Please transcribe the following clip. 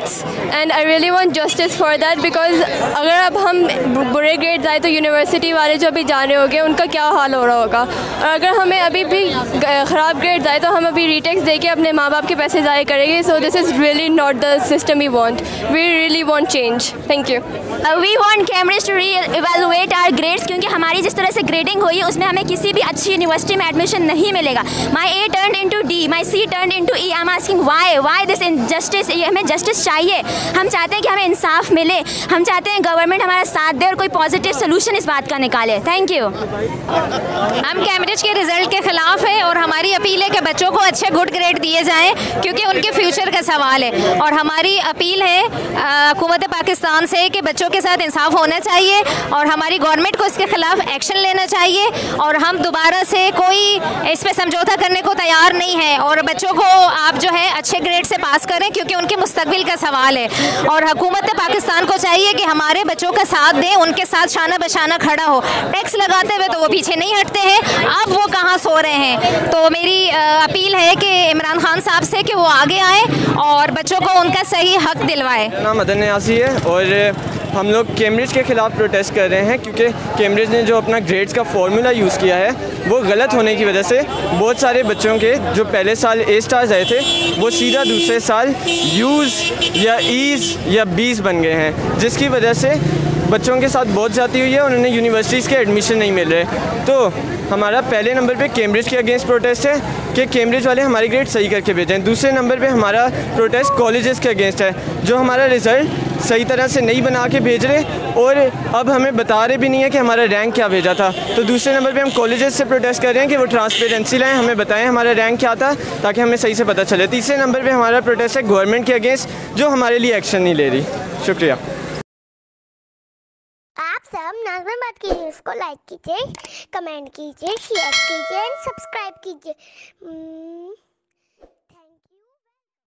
Grades and I really want justice for that, because अगर अब हम बुरे ग्रेड्स आए तो यूनिवर्सिटी वाले जो अभी जा रहे होंगे उनका क्या हाल हो रहा होगा, और अगर हमें अभी भी ख़राब ग्रेड्स आए तो हम अभी रीटेक्स दे के अपने माँ बाप के पैसे ज़ाया करेंगे. So this is really not the system we want. We really want change. Thank you. We want Cambridge to reevaluate our grades, क्योंकि हमारी जिस तरह से ग्रेडिंग हुई है उसमें हमें किसी भी अच्छी यूनिवर्सिटी में एडमिशन नहीं मिलेगा. माई A turned into D, my C turned into E. I'm asking why this injustice? ये हमें जस्टिस चाहिए. हम चाहते हैं कि हमें इंसाफ मिले. हम चाहते हैं गवर्नमेंट हमारा साथ दे और कोई पॉजिटिव सोल्यूशन इस बात का निकाले. Thank you. हम कैम्ब्रिज के रिजल्ट के खिलाफ है और हमारी अपील है कि बच्चों को अच्छे गुड ग्रेड दिए जाएं, क्योंकि उनके फ्यूचर का सवाल है. और हमारी अपील है हुकूमत पाकिस्तान से कि बच्चों के साथ इंसाफ होना चाहिए और हमारी गवर्नमेंट को इसके खिलाफ एक्शन लेना चाहिए. और हम दोबारा से कोई इस पर समझौता करने को तैयार नहीं है. और बच्चों को आप जो है अच्छे ग्रेड से पास करें, क्योंकि उनके मुस्तकबिल का सवाल है. और हुकूमत पाकिस्तान को चाहिए कि हमारे बच्चों का साथ दें, उनके साथ शाना बशाना खड़ा हो. टैक्स लगाते हुए तो वो पीछे नहीं हटते हैं, अब वो कहाँ सो रहे हैं. तो मेरी अपील है कि इमरान खान साहब से कि वो आगे आए और बच्चों को उनका सही हक दिलवाए. नाम मदन न्यासी है और हम लोग कैम्ब्रिज के ख़िलाफ़ प्रोटेस्ट कर रहे हैं, क्योंकि कैम्ब्रिज ने जो अपना ग्रेड्स का फार्मूला यूज़ किया है वो गलत होने की वजह से बहुत सारे बच्चों के जो पहले साल A स्टार्स आए थे वो सीधा दूसरे साल U's या E's या B's बन गए हैं, जिसकी वजह से बच्चों के साथ बहुत ज़्यादती हुई है. उन्हें यूनिवर्सिटीज़ के एडमिशन नहीं मिल रहे. तो हमारा पहले नंबर पे कैम्ब्रिज के अगेंस्ट प्रोटेस्ट है कि कैम्ब्रिज वाले हमारी ग्रेड सही करके भेजें. दूसरे नंबर पे हमारा प्रोटेस्ट कॉलेजेस के अगेंस्ट है, जो हमारा रिज़ल्ट सही तरह से नहीं बना के भेज रहे और अब हमें बता रहे भी नहीं है कि हमारा रैंक क्या भेजा था. तो दूसरे नंबर पे हम कॉलेजेस से प्रोटेस्ट कर रहे हैं कि वो ट्रांसपेरेंसी लाएँ, हमें बताएं हमारा रैंक क्या था ताकि हमें सही से पता चले. तीसरे नंबर पे हमारा प्रोटेस्ट है गवर्नमेंट के अगेंस्ट, जो हमारे लिए एक्शन नहीं ले रही. शुक्रिया. आप सब नाज़िम बात कीजिए, इसको लाइक कीजिए, कमेंट कीजिए, शेयर कीजिए, सब्सक्राइब कीजिए.